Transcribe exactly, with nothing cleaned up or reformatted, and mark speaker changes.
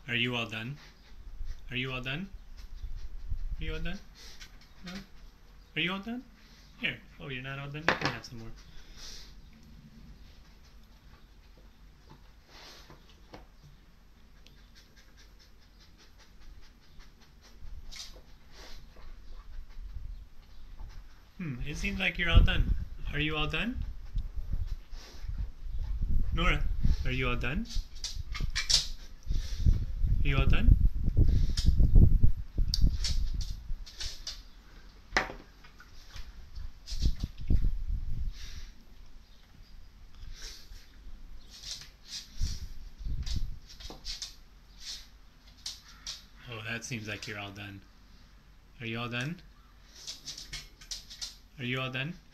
Speaker 1: Are you all done? Are you all done? Are you all done? No? Are you all done? Here. Oh, you're not all done? You can have some more. Hmm, it seems like you're all done. Are you all done? Nora, are you all done? Are you all done? Oh, that seems like you're all done. Are you all done? Are you all done?